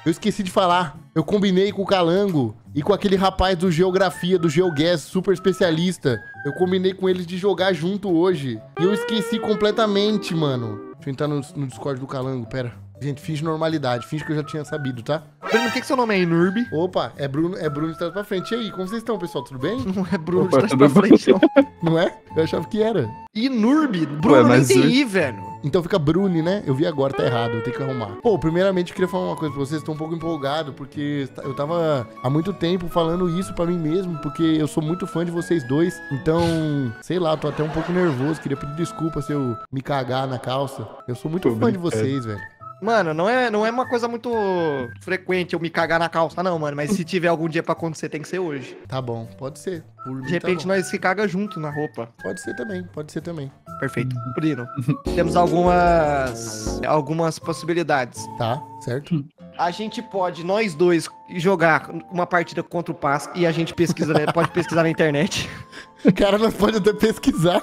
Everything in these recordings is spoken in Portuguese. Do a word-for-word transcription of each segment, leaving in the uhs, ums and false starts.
Eu esqueci de falar. Eu combinei com o Calango e com aquele rapaz do Geografia, do GeoGuess, super especialista. Eu combinei com eles de jogar junto hoje. E eu esqueci completamente, mano. Deixa eu entrar no, no Discord do Calango, pera. Gente, finge normalidade, finge que eu já tinha sabido, tá? Bruno, o que que seu nome é, Inurb? Opa, é Bruno, é Bruno de trás pra frente. E aí, como vocês estão, pessoal? Tudo bem? Não é Bruno Opa, de trás pra frente, não. Não é? Eu achava que era. Inurb? Bruno Ué, nem mas tem o- I, velho. Então fica Bruni, né? Eu vi agora, tá errado, eu tenho que arrumar. Pô, primeiramente eu queria falar uma coisa pra vocês, tô um pouco empolgado, porque eu tava há muito tempo falando isso pra mim mesmo, porque eu sou muito fã de vocês dois. Então, sei lá, tô até um pouco nervoso, queria pedir desculpa se eu me cagar na calça. Eu sou muito Tô fã de brincando. vocês, velho. Mano, não é, não é uma coisa muito frequente eu me cagar na calça, não, mano. Mas se tiver algum dia pra acontecer, tem que ser hoje. Tá bom, pode ser. Por mim, De repente tá bom. nós se caga junto na roupa. Pode ser também, pode ser também. Perfeito. Bruno, temos algumas, algumas possibilidades. Tá, certo? A gente pode, nós dois, jogar uma partida contra o Paz e a gente pesquisa, né? Pode pesquisar na internet. Cara, nós pode até pesquisar.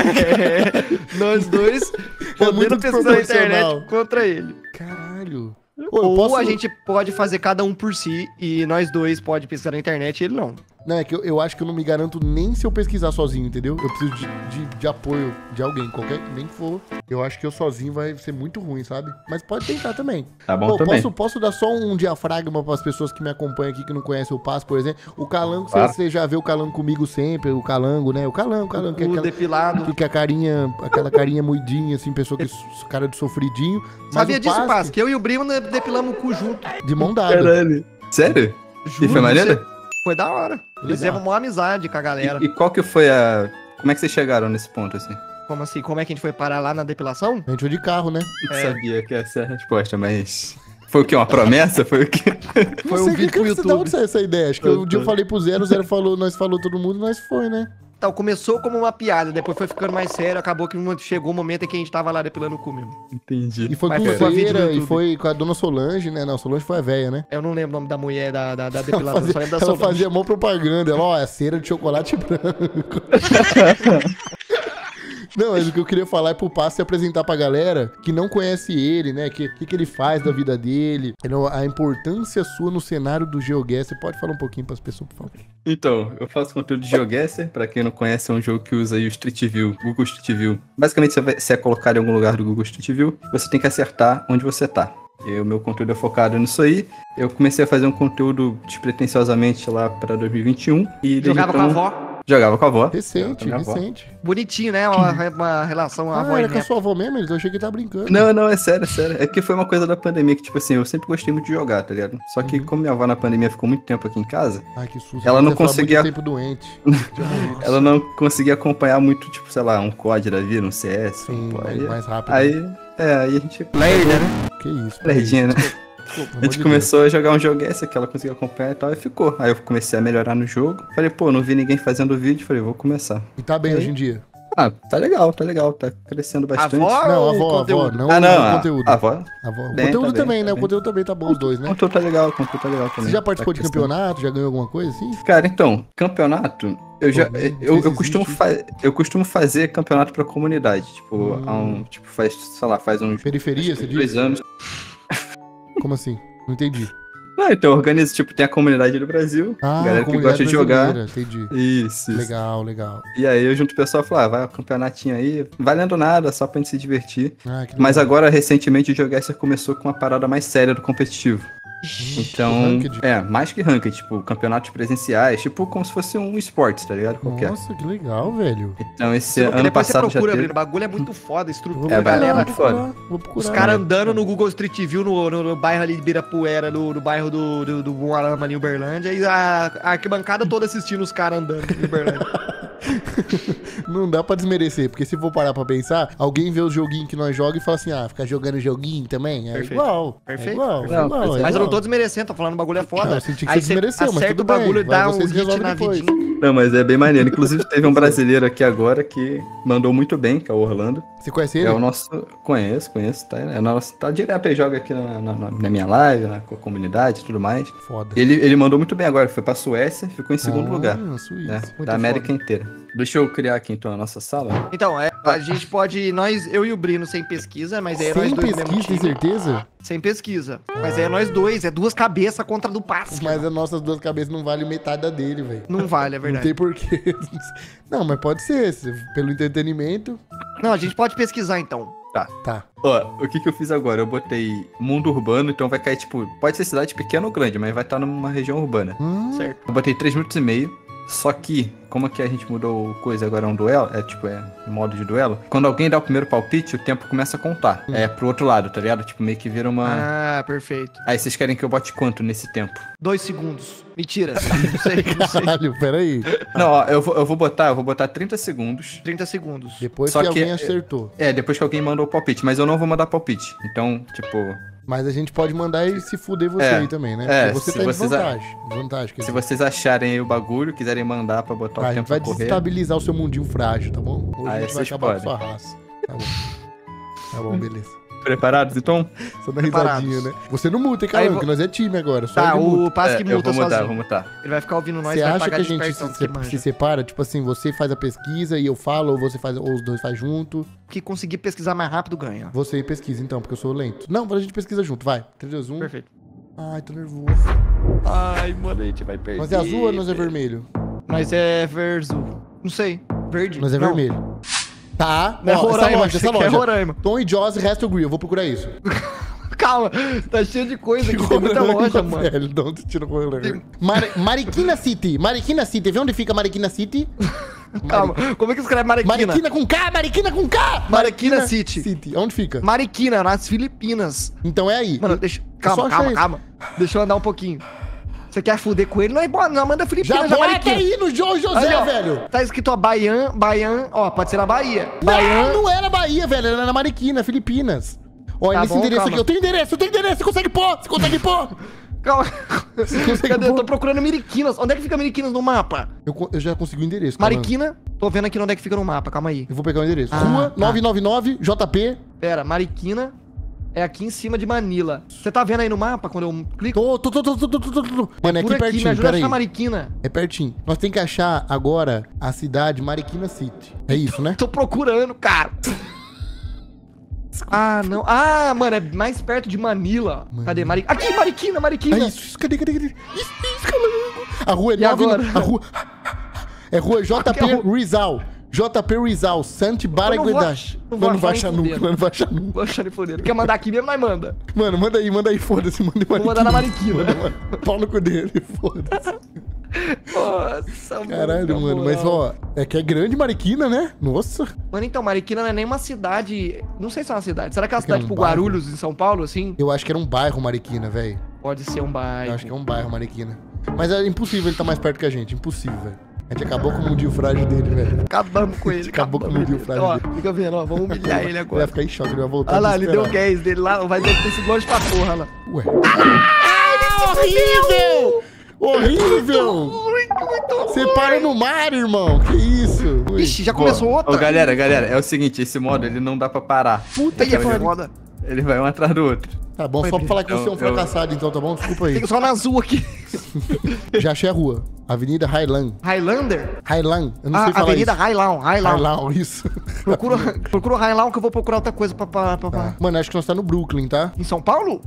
É, nós dois É muito podendo pesquisar na desproporcional. internet contra ele. Caralho. Ô, eu Ou posso- a gente pode fazer cada um por si e nós dois pode pesquisar na internet e ele não. Não, é que eu, eu acho que eu não me garanto nem se eu pesquisar sozinho, entendeu? Eu preciso de, de, de apoio de alguém, qualquer nem que for. Eu acho que eu sozinho vai ser muito ruim, sabe? Mas pode tentar também. Tá bom Pô, também. posso, posso dar só um diafragma para as pessoas que me acompanham aqui, que não conhecem o Passo, por exemplo? O Calango, Claro. você já vê o Calango comigo sempre, o Calango, né? O Calango, o Calango, que é O aquela, depilado. que, que a carinha, aquela carinha moidinha, assim, pessoa que s- cara de sofridinho. Mas Sabia o disso, Passo, Paz? Que eu e o Brimo de- depilamos o cu junto. de mão dada. Caralho. Sério? E Juro, foi maneiro? você- Foi da hora. Fizemos uma amizade com a galera. E, e qual que foi a... Como é que vocês chegaram nesse ponto, assim? Como assim? Como é que a gente foi parar lá na depilação? A gente foi de carro, né? Eu É. sabia que essa é a resposta, mas... Foi o quê? Uma promessa? Foi o quê? Foi Não um sei vídeo que- pro que- YouTube. Da onde saiu essa ideia? Acho que um dia eu falei pro Zero, o Zero falou, nós falou todo mundo, nós foi, né? Então, começou como uma piada, depois foi ficando mais sério, acabou que chegou o momento em que a gente tava lá depilando o cu mesmo. Entendi. E foi Mas com foi com a vídeo no feira, e YouTube. foi com a dona Solange, né? Não, a Solange foi a véia, né? Eu não lembro o nome da mulher da, da, da Ela depilação, fazia, só lembro da ela Solange. fazia mó propaganda. Ela, ó, é cera de chocolate branco. Não, mas o que eu queria falar é pro Passo se apresentar pra galera que não conhece ele, né? O que, que, que ele faz da vida dele. Entendeu? A importância sua no cenário do GeoGuess. Você pode falar um pouquinho pras pessoas, por favor? Então, eu faço conteúdo de GeoGuessr. Pra quem não conhece, é um jogo que usa aí o Street View, Google Street View. Basicamente, você, vai, você é colocado em algum lugar do Google Street View, você tem que acertar onde você tá. E o meu conteúdo é focado nisso aí. Eu comecei a fazer um conteúdo despretensiosamente lá pra dois mil e vinte e um. E desde Jogava com a então- avó. Jogava com a avó. Recente, Com a minha avó. recente. Bonitinho, né? Uma, uma relação Ah, avó e era com a neto. sua avó mesmo? Eu achei que ele tava brincando. Não, não, é sério, é sério. É que foi uma coisa da pandemia que, tipo assim, eu sempre gostei muito de jogar, tá ligado? Só que Uhum. como minha avó na pandemia ficou muito tempo aqui em casa, Ai, que susto. Ela não Você fala conseguia- muito tempo doente. ela não conseguia acompanhar muito, tipo, sei lá, um C O D da vida, um C S. Sim, pô, mais, aí, mais rápido. aí, é, aí a gente... Lerda, né? Que isso. Lerdinha, né? Desculpa, A gente começou a jogar um jogo esse que ela conseguia acompanhar e tal, e ficou. Aí eu comecei a melhorar no jogo. Falei, pô, não vi ninguém fazendo vídeo. Falei, vou começar. E tá bem Aí? hoje em dia? Ah, tá legal, tá legal. Tá crescendo bastante. Avó Não, ou avó, avó, conteúdo? não ah, não, o a, conteúdo. a avó. Avó. O Bem, conteúdo tá bem, também, tá né? O bem. conteúdo também tá bom, os dois, O né? conteúdo tá legal, o conteúdo tá legal também. Você já participou Tá de crescendo. campeonato? Já ganhou alguma coisa assim? Cara, então, campeonato, eu já. Pô, nem eu, sei se eu, costumo existe. fa- eu costumo fazer campeonato pra comunidade. Tipo, Hum. há um. Tipo, faz, sei lá, faz uns. Periferia, acho você que dois diz? anos. Como assim? Não entendi. Ah, então eu organizo, tipo, tem a comunidade do Brasil, Ah, galera que comunidade gosta de jogar. brasileira, Entendi. Isso, isso. Legal, legal. E aí eu junto o pessoal e falo, ah, vai o campeonatinho aí, valendo nada, só pra gente se divertir. Ah, que legal. Mas agora, recentemente, o GeoGuessr começou com uma parada mais séria do competitivo. Então, ranked? é, mais que ranked, tipo, campeonatos presenciais, tipo, como se fosse um esporte, tá ligado? Qualquer. Nossa, que legal, velho. Então, esse Porque ano depois você passado já procura, teve... Brino. O bagulho é muito foda, a Vou estrutura, É, a vai, galera. muito foda. Vou procurar. Os caras andando no Google Street View, no, no, no bairro ali de Birapuera, no, no bairro do, do, do Moarama ali em Uberlândia, e a, a arquibancada toda assistindo os caras andando em Uberlândia. Não dá pra desmerecer, porque se for parar pra pensar, alguém vê o joguinho que nós jogamos e fala assim, ah, ficar jogando joguinho também? É Perfeito. igual. Perfeito. É igual, Perfeito. é igual, Não, é Mas eu não igual. tô desmerecendo, tô falando o bagulho é foda. Não, eu senti que Aí você desmereceu, mas acerta tudo o bagulho bem, e dá vai, um vocês hit resolvem na depois. vidinha. Não, mas é bem maneiro. Inclusive, teve um brasileiro aqui agora que mandou muito bem, que é o Orlando. Você conhece ele? É o nosso... Conheço, conheço, tá? É nosso... Tá direto aí, joga aqui na, na, na minha live, na co- comunidade e tudo mais. Foda. Ele, ele mandou muito bem agora, foi pra Suécia, ficou em segundo Ah, lugar. Suíça. Né? Muito Da América foda. inteira. Deixa eu criar aqui então a nossa sala. Então, é, a gente pode, nós, eu e o Brino sem pesquisa, mas aí nós Sem dois no mesmo pesquisa, tem time. certeza? Sem pesquisa. Mas aí é nós dois, é duas cabeças contra a do Pascal. Mas as nossas duas cabeças não valem metade da dele, velho. Não vale, é Não verdade. tem porquê. Não, mas pode ser. se- Pelo entretenimento. Não, a gente pode pesquisar então. Tá. Ó, o que que eu fiz agora? Eu botei mundo urbano, então vai cair, tipo, pode ser cidade pequena ou grande, mas vai estar numa região urbana. Hum, Certo. Eu botei três minutos e meio, só que, como que a gente mudou coisa agora é um duelo, é tipo, é modo de duelo, quando alguém dá o primeiro palpite, o tempo começa a contar. Hum. É pro outro lado, tá ligado? Tipo, meio que vira uma... Ah, perfeito. Aí vocês querem que eu bote quanto nesse tempo? Dois segundos. Mentira. Não sei, não sei. Caralho, peraí. Não, ó, eu vou, eu vou botar, eu vou botar trinta segundos. trinta segundos. Depois Só que, que- alguém acertou. É, depois que alguém mandou o palpite, mas eu não vou mandar palpite. Então, tipo, Mas a gente pode mandar ele se fuder você É, aí também, né? é, Porque você se tá em vocês a- desvantagem. Desvantagem, quer se dizer. vocês acharem aí o bagulho, quiserem mandar pra botar Tá, o a gente tempo vai pra correr. desestabilizar o seu mundinho frágil, tá bom? Hoje Ah, a gente vai vocês acabar com podem. sua raça. Tá bom. Tá bom, beleza. Preparados, então? Só dá Preparados. risadinha, né? Você não muta, hein, Aí Caramba, vou- que nós é time agora. Só Tá, ele muta. o Pascal É, eu muta vou mudar, sozinho. vou mutar. Ele vai ficar ouvindo nós Você e vai acha pagar que a de gente espertão, se, que se, manja. se separa? Tipo assim, você faz a pesquisa e eu falo, ou você faz, ou os dois faz junto. Que conseguir pesquisar mais rápido ganha. Você pesquisa então, porque eu sou lento. Não, a gente pesquisa junto, vai. três, dois, um. Perfeito. Ai, tô nervoso. Ai, mano, a gente vai perder. Nós é azul ou nós é vermelho? Nós é verso. Não sei. Verde? Nós é Não. vermelho. Tá, Não é ó, essa Roraima, loja, essa você quer loja. Roraima. Tom e Joss, Resto Grill, eu vou procurar isso. Calma, tá cheio de coisa aqui, tem muita Roraima, loja, mano. Velho, de onde tira o Roraima? Tem- Mar Mariquina City, Mariquina City, vê onde fica Mariquina City? Calma, como é que escreve Mariquina? Mariquina com K, Mariquina com K! Mariquina City. City, onde fica? Mariquina, nas Filipinas. Então é aí. Mano, deixa... só Calma, achar calma, isso. calma. Deixa eu andar um pouquinho. Você quer fuder com ele? Não é bom, não manda Já Filipinas, já bota Mariquina. aí no João José, Ali, ó, velho. Tá escrito, ó, Baian, Baian, ó, pode ser na Bahia. Não, Baian, não é na Bahia, velho, era na Mariquina, Filipinas. Olha, Tá nesse bom, endereço calma. aqui, eu tenho endereço, eu tenho endereço, você consegue pôr, você consegue pôr. calma. consegue Cadê? Eu pôr? tô procurando Mariquinas. Onde é que fica Mariquinas no mapa? Eu, co- eu já consegui o endereço. calma. Mariquina, tô vendo aqui onde é que fica no mapa, calma aí. Eu vou pegar o endereço. Ah, Rua tá. novecentos e noventa e nove, J P. Pera, Mariquina é aqui em cima de Manila. Você tá vendo aí no mapa quando eu clico? Tô, tô, tô, tô, tô, tô, tô, tô, tô. Mano, é aqui Por aqui, me pertinho, ajuda a peraí. achar Mariquina. É pertinho. Nós temos que achar agora a cidade Mariquina City. É isso, né? Tô procurando, cara. Ah, não. Ah, mano, é mais perto de Manila. Mano. Cadê? Mari... Aqui, Mariquina, É Mariquina. isso, isso, cadê, cadê, cadê? Isso, isso, calango. A rua é E nove... agora? A rua... É rua J Aqui é a P rua- Rizal. J P Rizal, Santi Eu não vou Baraguedá. ach- não Mano, vou não vai achar achar nem nunca, fudendo. mano, não vai achar nunca. Vou achar ele fodendo. Quer mandar aqui mesmo, nós manda. Mano, manda aí, manda aí, foda-se, manda aí. Vou mandar na Mariquina. Manda, mano. Pau no cu dele, foda-se. Nossa, Caralho, na mano, mas moral. ó, é que é grande Mariquina, né? Nossa. Mano, então, Mariquina não é nem uma cidade. Não sei se é uma cidade. Será que é uma Será que é cidade um tipo bairro? Guarulhos, em São Paulo, assim? Eu acho que era um bairro Mariquina, velho. Pode ser um bairro. Eu acho que é um bairro Mariquina. Mas é impossível ele tá mais perto que a gente, impossível, velho. A gente acabou com o mundinho frágil dele, velho. Acabamos com ele. Acabou com o acabamos mundinho ele. frágil Ó, dele. fica vendo, ó. Vamos humilhar ele Ele vai agora. ficar em choque, ele vai voltar. Olha lá, ele deu o desesperado. gas dele lá. Vai ter sido longe pra porra lá. Ué. Ah, horrível! Horrível! Muito, muito Você para no mar, irmão. Que isso? Ui. Ixi, já Pô, começou outra? Ô, galera, galera, é o seguinte, esse modo ele não dá pra parar. Puta, aí é Então, ele- foda. Ele vai um atrás do outro. Tá bom, só pra falar que você é um Eu- eu- fracassado, então, tá bom? Desculpa aí. Tem só na azul aqui. Já achei a rua. Avenida Highland. Highlander? Highland. Eu não Ah, sei falar Avenida isso. Highland, Highland. Highland, isso. Procura, procura o Highland que eu vou procurar outra coisa pra... pra, pra- Tá. Mano, acho que nós tá no Brooklyn, tá? Em São Paulo?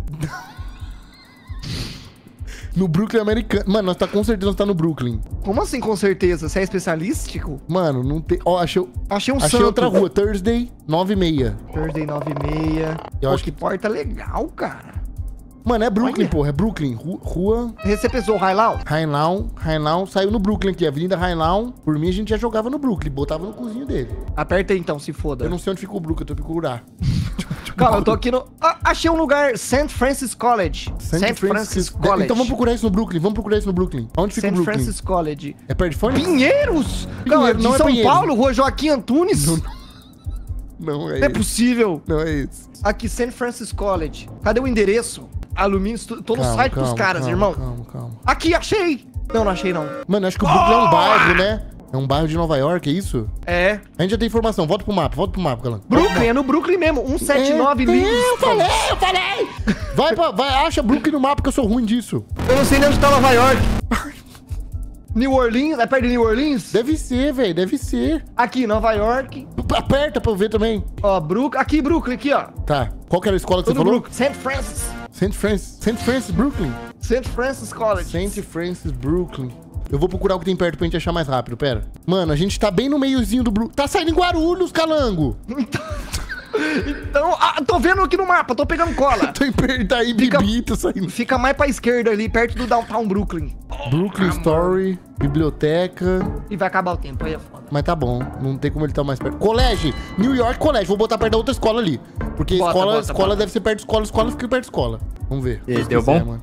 No Brooklyn americano. Mano, nós tá com certeza nós tá no Brooklyn. Como assim, com certeza? Você é especialístico? Mano, não tem... Ó, achei... Achei um Achei santo. outra rua. Thursday, nove e meia. Thursday nove e meia. Eu Pô, acho que que- porta legal, cara. Mano, é Brooklyn, Olha. porra. É Brooklyn. Ru- Rua Você pensou Highland? Highland. Highland saiu no Brooklyn aqui. Avenida Highland. Por mim, a gente já jogava no Brooklyn. Botava no cozinho dele. Aperta aí então, se foda. Eu não sei onde fica o Brooklyn. Eu tô procurar. Calma, eu tô aqui no... Ah, achei um lugar. Saint Francis College. Saint Francis College. Então vamos procurar isso no Brooklyn. Vamos procurar isso no Brooklyn. Onde fica Saint o Brooklyn? Francis College. É perto de Phoenix? Pinheiros? Pinheiro, Não, é de não é São Pinheiros. Paulo, Rua Joaquim Antunes? Não, Não, Não é é isso. possível. Não é isso. Aqui, Saint Francis College. Cadê o endereço? Alumínio, Estu- tô no Calma, site dos calma, caras, calma, irmão. Calma, calma. Aqui, achei. Não, não achei não. Mano, acho que o Brooklyn é um bairro, né? É um bairro de Nova York, é isso? É. A gente já tem informação. Volta pro mapa, volta pro mapa, Calan. Brooklyn, é no Brooklyn mesmo. cento e setenta e nove é, Lincoln Eu falei, Street. eu falei! Vai, pra, vai, acha Brooklyn no mapa que eu sou ruim disso. Eu não sei nem onde tá Nova York. New Orleans? É perto de New Orleans? Deve ser, velho, deve ser. Aqui, Nova York. Aperta pra eu ver também. Ó, Brook... Aqui, Brooklyn, aqui, ó. Tá. Qual que era a escola que Tô você no falou? Brook- Saint Francis. Saint Francis, Saint Francis, Brooklyn. Saint Francis College. Saint Francis, Brooklyn. Eu vou procurar o que tem perto pra gente achar mais rápido, pera. Mano, a gente tá bem no meiozinho do Brooklyn. Tá saindo em Guarulhos, Calango. Então, ah, tô vendo aqui no mapa, tô pegando cola. Tô em perto aí, Fica- Bibi, tá saindo. Fica mais pra esquerda ali, perto do Downtown Brooklyn. Brooklyn Story, biblioteca. E vai acabar o tempo, aí é foda. Mas tá bom, não tem como ele estar mais perto. Colégio, New York Colégio. Vou botar perto da outra escola ali. Porque Bota, escola, bota, escola bota. deve ser perto de escola, escola fica perto de escola. Vamos ver. E aí, Se deu quiser, bom? mano.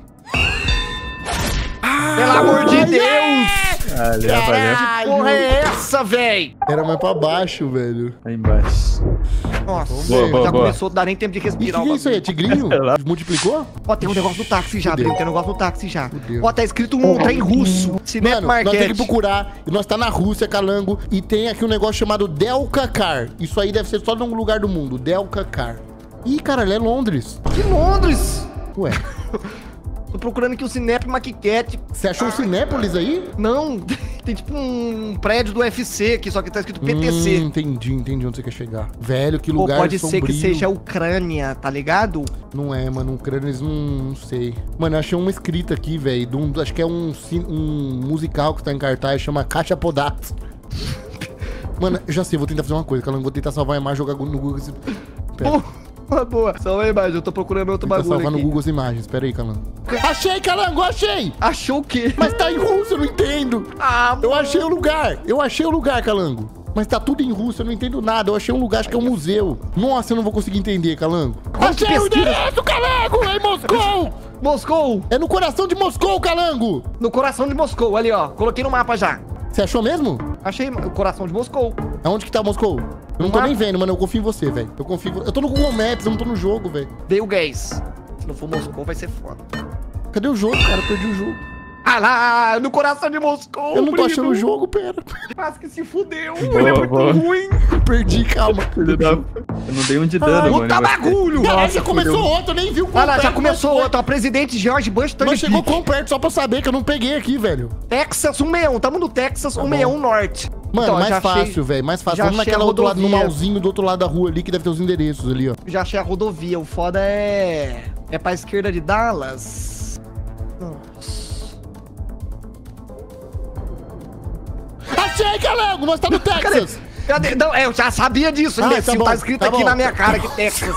Pelo amor de Deus! Valeu, valeu. Caralho. Porra é essa, véi? Era mais pra baixo, velho. Aí embaixo. Nossa, Boa, boa, já boa. começou a dar nem tempo de E o respirar. que, que é isso aí? É bagulho. tigrinho? Multiplicou? Ó, tem um negócio do táxi já, Fudeu. Breno. Tem um negócio do táxi já. Fudeu. Ó, tá escrito um trem russo. Cinep Mano, nós temos que Market. procurar. E nós tá na Rússia, Calango. E tem aqui um negócio chamado Delca Car. Isso aí deve ser só num lugar do mundo. Delca Car. Ih, cara, ele é Londres. Que Londres? Ué, Tô procurando aqui o Cinep Maquette. você achou o Cinépolis aí? Não, tem tipo um prédio do U F C aqui, só que tá escrito P T C. Hum, entendi, entendi onde você quer chegar. Velho, que Ou lugar pode ser sombrio. que seja a Ucrânia, tá ligado? Não é, mano, Ucrânia, eles não, não sei. Mano, eu achei uma escrita aqui, velho, de um- acho que é um, cin- um musical que tá em cartaz, chama Caixa Podato. Mano, eu já sei, vou tentar fazer uma coisa, Calango, vou tentar salvar a imagem e jogar no Google. esse- Pera, Boa, boa. Só uma imagem, eu tô procurando outro tentar bagulho salvar no aqui. Google as imagens, pera aí, Calango. Achei, Calango, achei! Achou o quê? Mas tá em russo, eu não entendo. Ah, Eu achei o lugar, eu achei o lugar, Calango. Mas tá tudo em russo, eu não entendo nada. Eu achei um lugar, acho que é um museu. Nossa, eu não vou conseguir entender, Calango. Como que Achei o pesquisa? endereço, Calango, é em Moscou! Moscou! É no coração de Moscou, Calango! No coração de Moscou, ali ó. Coloquei no mapa já. Você achou mesmo? Achei o coração de Moscou. Aonde que tá Moscou? Eu não tô nem vendo, mano. Eu confio em você, velho. Eu confio. em vo- Eu tô no Google Maps, eu não tô no jogo, velho. Dei o gás. Se não for Moscou, vai ser foda. Cadê o jogo, cara? Eu perdi o jogo. Ah lá, no coração de Moscou. Eu não tô primo. achando o jogo, pera. Quase que se fudeu. Boa, Ele é muito boa. ruim. Eu perdi, calma. Filho da- Eu não dei um de dano, mano. Puta eu gostei. bagulho. Caralho, já Nossa, começou fudeu. outro, eu nem vi o Olha lá, já perto, começou mas- outro. O presidente George Bush Tony Mas chegou Pick. quão perto, só pra eu saber que eu não peguei aqui, velho. Texas cento e sessenta e um. Tamo no Texas cento e sessenta e um Norte. Mano, Então, mais já fácil, achei- velho. Mais fácil. já Vamos achei naquela a outro lado, no rodovia. malzinho do outro lado da rua ali, que deve ter os endereços ali, ó. Já achei a rodovia. O foda é... É pra esquerda de Dallas. Nossa. Achei, Calango! Nós tá no Texas! Cadê? Não, é, eu já sabia disso, Ah, imbecil. tá bom, Tá escrito tá aqui bom. na minha cara que Texas.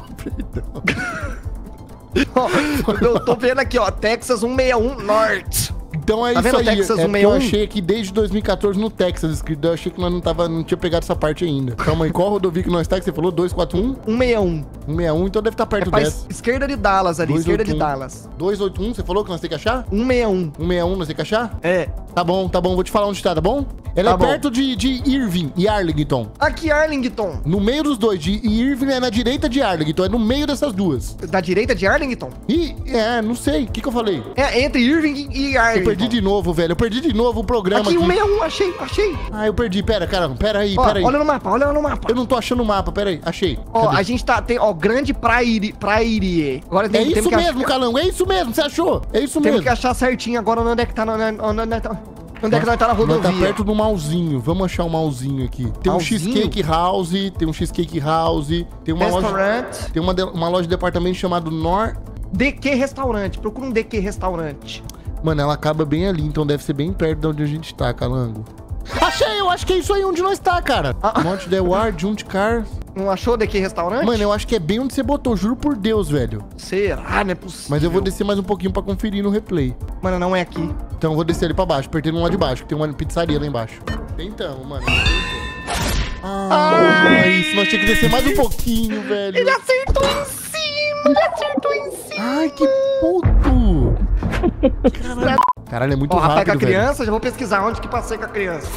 Ó, eu tô vendo aqui, ó. Texas cento e sessenta e um Norte. Então é Tá isso vendo? aí. Texas É porque cento e sessenta e eu um? achei aqui desde dois mil e quatorze no Texas escrito. Eu achei que nós não, tava, não tinha pegado essa parte ainda. Calma aí, qual rodovia que nós tá que você falou? dois quatro um? cento e sessenta e um. cento e sessenta e um, então deve estar É perto pra dessa. es- esquerda de Dallas ali, dois esquerda oito de um. Dallas. dois oito um, você falou que nós temos que achar? cento e sessenta e um. cento e sessenta e um, nós temos que achar? É. Tá bom, tá bom. Vou te falar onde tá, tá bom? Ela Tá é bom. perto de, de Irving e Arlington. Aqui, Arlington. No meio dos dois. De Irving é na direita de Arlington. É no meio dessas duas. Da direita de Arlington? E, é, não sei. O que que eu falei? É entre Irving e Eu Arlington. perdi de novo, velho. Eu perdi de novo o programa Aqui, aqui. cento e sessenta e um, achei, achei. Ah, eu perdi. Pera, cara. Pera aí, Ó, pera aí. olha no mapa, olha no mapa. Eu não tô achando o mapa. Pera aí. Achei. Ó, Cadê? a gente tá, tem, ó, Grande Prairi, Prairie. Agora É tem, temos isso que mesmo, achar, Calango. É isso mesmo. Você achou? É isso temos mesmo. que achar certinho agora onde é que tá, na- na- onde, é que tá- onde é que nós tá na Nós rodovia. tá perto do malzinho. Vamos achar o malzinho aqui. Tem um Malzinho? Cheesecake House. Tem um Cheesecake House. Tem uma loja... Restaurante. Tem uma, de- uma loja de departamento chamado Nor... D Q Restaurante. Procura um D Q Restaurante. Mano, ela acaba bem ali, então deve ser bem perto de onde a gente tá, Calango. Achei, eu acho que é isso aí onde nós tá, cara. Ah. Monte de War, Junt Car. Não achou D Q Restaurante? Mano, eu acho que é bem onde você botou, juro por Deus, velho. Será? Não é possível. Mas eu vou descer mais um pouquinho pra conferir no replay. Mano, não é aqui. Então eu vou descer ali pra baixo, apertei no lado de baixo, que tem uma pizzaria lá embaixo. Tentamos, mano. Ah, isso, nós tínhamos que descer mais um pouquinho, velho. Ele acertou em cima! Ele acertou em cima! Ai, que puto! Caralho, Caralho é muito Ó, rapaz, com a rápido, velho. criança, já vou pesquisar onde que passei com a criança.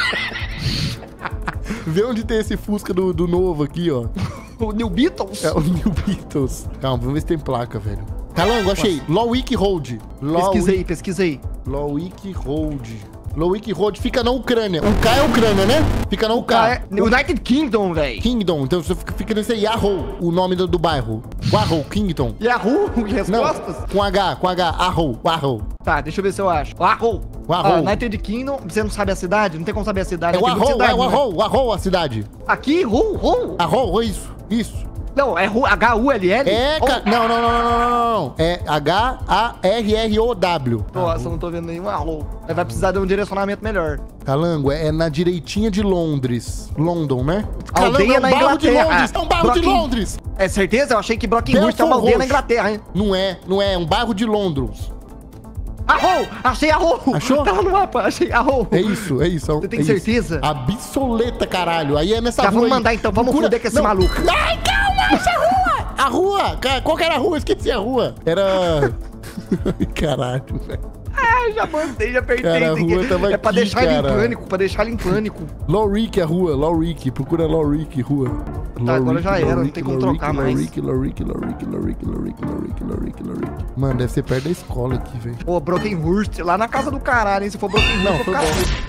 Vê onde tem esse Fusca do, do novo aqui, ó. O New Beatles? É o New Beatles. Calma, vamos ver se tem placa, velho. Calango, achei. Lowick Road. Pesquisei, pesquisei. Lowick Road. Lowick Road fica na Ucrânia. O K é Ucrânia, né? Fica na Ah, Ucrânia. é United Kingdom, velho. Kingdom. Então você fica, fica nesse aí. Yarrow, o nome do, do bairro. Warrow, Kingdom. Yahoo? Não, Respostas? com H, com H. Arrow, Warrow. Tá, deixa eu ver se eu acho. Arrow. Arrow. Ah, United Kingdom, você não sabe a cidade? Não tem como saber a cidade. É o tem muita Arrow, é cidade, o né? Arrow, o Arrow a cidade. Aqui, Ru, Ru. Arrow, isso, isso. Não, é H U L L? É, cara. Não, não, não, não, não, não, não. É H A R R O W. Nossa, eu não tô vendo nenhum arrow. Vai precisar de um direcionamento melhor. Calango, é na direitinha de Londres. London, né? Calango, Aldeia é um na bairro de Inglaterra. Londres. É um bairro de Brocken- Londres. É certeza? Eu achei que Brockenhurst é uma Belfort aldeia na Roxo. Inglaterra, hein? Não é, não é. É um bairro de Londres. Arrow! Achei arrow! Achou? Tava no mapa, achei arrow. É isso, é isso. Você tem é isso. certeza? Absoleta, caralho. Aí é nessa Já rua vamos aí. mandar então, vamos Procura- foder com esse Não. maluco. Ai, calma, essa rua! A rua! Ca- Qual que era a rua? Esqueci a rua. Era... Caralho, velho. Ah, já mandei, já apertei. Cara, a tem que- rua tava é pra aqui, deixar ele cara. em pânico, pra deixar ele em pânico. Lorick, a rua, Lorick. Procura Lorick, rua. Tá, agora Lorick, já era, não Lorick, tem como Lorick, trocar mais. Lorick, Lorick, Lorick, Lorick, Lorick, Lorick, Lorick, Lorick. Mano, deve ser perto da escola aqui, velho. Pô, Brockenhurst, lá na casa do caralho, hein? Se for Brockenhurst, Não, eu vou foi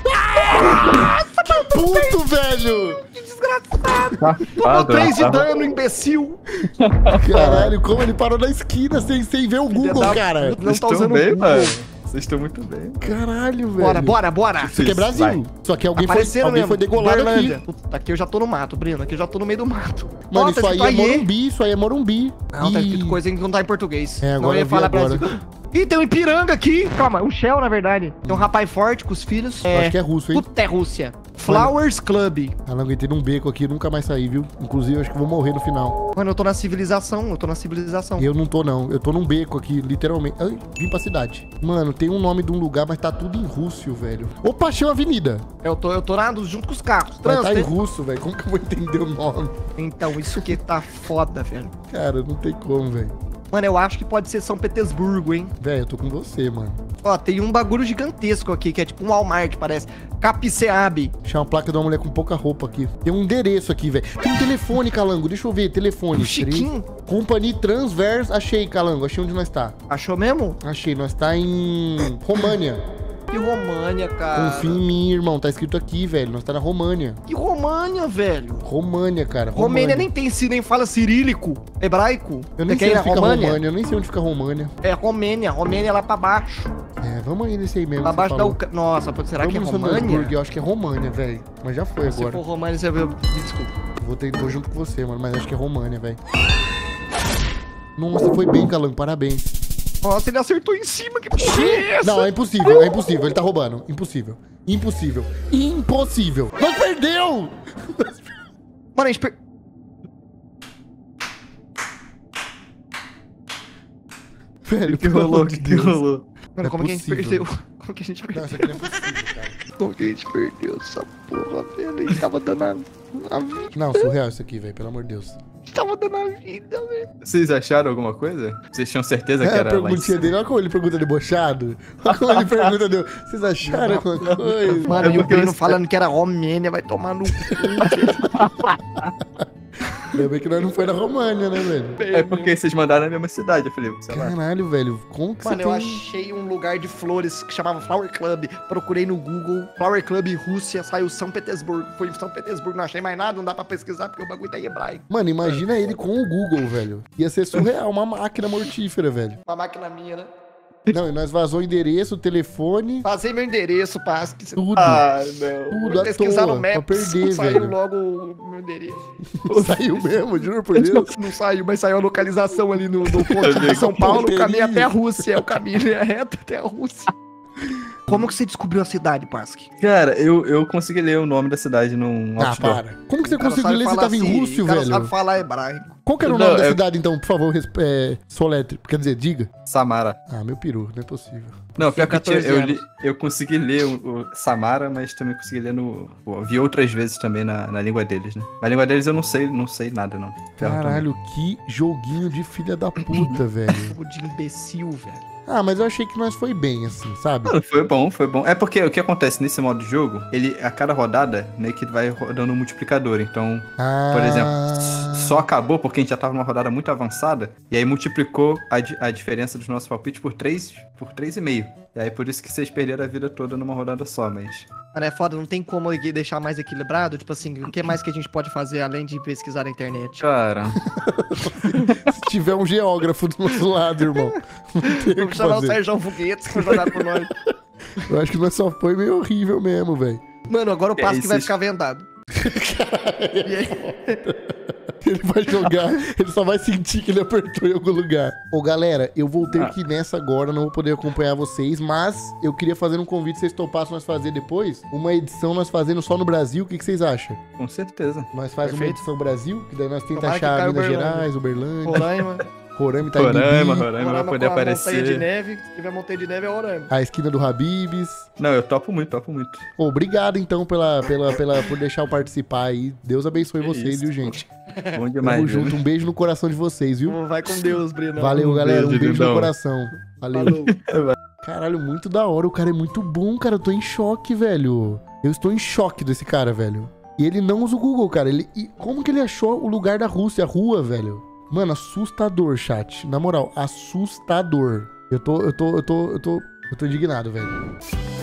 ficar... Que puto, velho! Que desgraçado! Tomou Safado, três de safado. dano, imbecil! Caralho, como ele parou na esquina sem, sem ver o Google, da- cara. Não Vocês tá estão usando bem, o Google. mano. Vocês estão muito bem. Caralho, velho. Bora, bora, bora! Isso aqui é Brasil. Vai. Só que alguém, foi, Apareceram alguém mesmo. foi degolado Berlândia. aqui. Puta, aqui eu já tô no mato, Breno. Aqui eu já tô no meio do mato. Mano, Nossa, isso aí escrito é Aie. Morumbi, isso aí é Morumbi. Não, tá E- escrito coisa que não tá em português. É, Não agora ia eu vi falar agora. Brasil. Ih, tem um Ipiranga aqui. Calma, um Shell, na verdade. Tem um rapaz forte com os filhos. Acho que é russo, hein? Puta, é Rússia. Flowers Club. Ah, não aguentei num beco aqui, nunca mais saí, viu? Inclusive, acho que eu vou morrer no final. Mano, eu tô na civilização, eu tô na civilização. Eu não tô, não. Eu tô num beco aqui, literalmente. Ai, vim pra cidade. Mano, tem um nome de um lugar, mas tá tudo em russo, velho. Opa, achei uma avenida. Eu tô, eu tô na, junto com os carros. Mas tá em Trânsito. russo, velho. Como que eu vou entender o nome? Então, isso aqui tá foda, velho. Cara, não tem como, velho. Mano, eu acho que pode ser São Petersburgo, hein? Velho, eu tô com você, mano. Ó, tem um bagulho gigantesco aqui, que é tipo um Walmart, parece. Capiceabe. Achei uma placa de uma mulher com pouca roupa aqui. Tem um endereço aqui, velho. Tem um telefone, Calango. Deixa eu ver. Telefone. O Chiquinho. Company Transverse. Achei, Calango. Achei onde nós tá. Achou mesmo? Achei. Nós tá em România. Que România, cara. Confia em mim, irmão. Tá escrito aqui, velho. Nós tá na România. Que România, velho. România, cara. Romênia nem tem, nem fala cirílico, hebraico. Eu nem Você sei quer ir onde na fica România? România. Eu nem sei onde fica România. É Romênia, Romênia lá pra baixo. É, vamos aí nesse aí mesmo. Pra que você baixo da falou. Ucrânia. Nossa, pô, será Vamos que é no România? Sandusburg, Eu acho que é România, velho. Mas já foi Se agora. for România, você vai... Desculpa. Vou, ter, vou junto com você, mano. Mas acho que é România, velho. Nossa, foi bem, Calango. Parabéns. Nossa, ele acertou em cima, que porra é essa? Não, é impossível, é impossível. Ele tá roubando. Impossível. Impossível. Impossível. Nós perdeu! Mano, a gente per... Velho, Que pelo rolou, amor de que Deus. rolou. Mano, É como que a gente possível. perdeu? Como que a gente Não, perdeu? isso aqui não é possível, cara. Como que a gente perdeu essa porra, velho? A gente tava dando a, a vida. Não, surreal isso aqui, velho. Pelo amor de Deus. A gente tava dando a vida, velho. Vocês acharam alguma coisa? Vocês tinham certeza que É a era lá em perguntinha cima? dele. Olha como ele pergunta debochado. Olha como ele pergunta dele. Vocês acharam alguma coisa? Mano, É e o porque Breno eu- falando que era Romênia, vai tomar no cu. Ainda bem que nós não foi na România, né, velho? É porque vocês mandaram na mesma cidade, eu falei, sei lá. Caralho, velho. Como que Mano, você eu tem... achei um lugar de flores que chamava Flower Club. Procurei no Google, Flower Club Rússia, saiu São Petersburgo. Foi em São Petersburgo, não achei mais nada, não dá pra pesquisar porque o bagulho tá em hebraico. Mano, imagina ele com o Google, velho. Ia ser surreal, uma máquina mortífera, velho. Uma máquina minha, né? Não, e nós vazou o endereço, o telefone, Passei meu endereço, Pasque. tudo. Ah, não. tudo à pesquisar toa, no pra Maps, perder, saiu velho. logo o meu endereço. Saiu mesmo, juro por Deus. Não saiu, mas saiu a localização ali no, no ponto de São Paulo, o caminho até a Rússia. É o caminho é reto até a Rússia. Como que você descobriu a cidade, Pasque? Cara, eu, eu consegui ler o nome da cidade num Ah, outdoor. para. Como que você O cara conseguiu sabe ler? Você falar tava em assim, Rússio, o cara velho? sabe falar hebraico. Qual que era o Não, nome da é- cidade, então? Por favor, resp- é, soletre. Quer dizer, diga. Samara. Ah, meu peru, não é possível. Não, pior que eu, tinha- catorze eu, anos. li- eu consegui ler o, o Samara, mas também consegui ler no... Pô, vi outras vezes também na, na língua deles, né? Na língua deles eu não sei, não sei nada, não. Ferro Caralho, que joguinho de filha da puta, velho. Jogo de imbecil, velho. Ah, mas eu achei que nós foi bem, assim, sabe? Mano, foi bom, foi bom. É porque o que acontece nesse modo de jogo, ele, a cada rodada, meio que vai rodando um multiplicador. Então, Ah, por exemplo, s- só acabou porque a gente já tava numa rodada muito avançada, e aí multiplicou a, di- a diferença dos nossos palpites por três, por três e meio. E aí por isso que vocês perderam a vida toda numa rodada só, mas... Mano, é foda, não tem como aqui deixar mais equilibrado. Tipo assim, o que mais que a gente pode fazer além de pesquisar na internet? Cara, Se tiver um geógrafo do nosso lado, irmão. Não tem o Vamos que chamar o fazer. Sérgio Foguetes pra jogar por nós. Eu acho que nós só foi meio horrível mesmo, velho. Mano, agora o É, Pasque isso vai é- ficar vendado. E aí? Ele vai jogar, ele só vai sentir que ele apertou em algum lugar. Ô, galera, eu vou ter Ah. que ir nessa agora, não vou poder acompanhar vocês, mas eu queria fazer um convite, vocês topassem nós fazer depois, uma edição nós fazendo só no Brasil, o que, que vocês acham? Com certeza. Nós faz uma Perfeito. edição Brasil, que daí nós tentamos Tomara que achar caia Minas Uberlândia. Gerais, Uberlândia, Roraima. Roraima, Roraima, Itabibi, Roraima vai poder com a montanha de aparecer. neve. Se tiver montanha de neve, é Roraima. a esquina do Habibs. Não, eu topo muito, topo muito. Ô, obrigado então pela, pela, pela, por deixar eu participar aí. Deus abençoe Que vocês, isso, viu, pô. gente? Bom demais. Tamo viu? junto, um beijo no coração de vocês, viu? Vai com Deus, Brino. Valeu, Um galera, um beijo, beijo no lindão. coração. Valeu. Falou. Caralho, muito da hora. O cara é muito bom, cara. Eu tô em choque, velho. Eu estou em choque desse cara, velho. E ele não usa o Google, cara. Ele... E como que ele achou o lugar da Rússia, a rua, velho? Mano, assustador, chat. Na moral, assustador. Eu tô, eu tô, eu tô, eu tô, eu tô indignado, velho.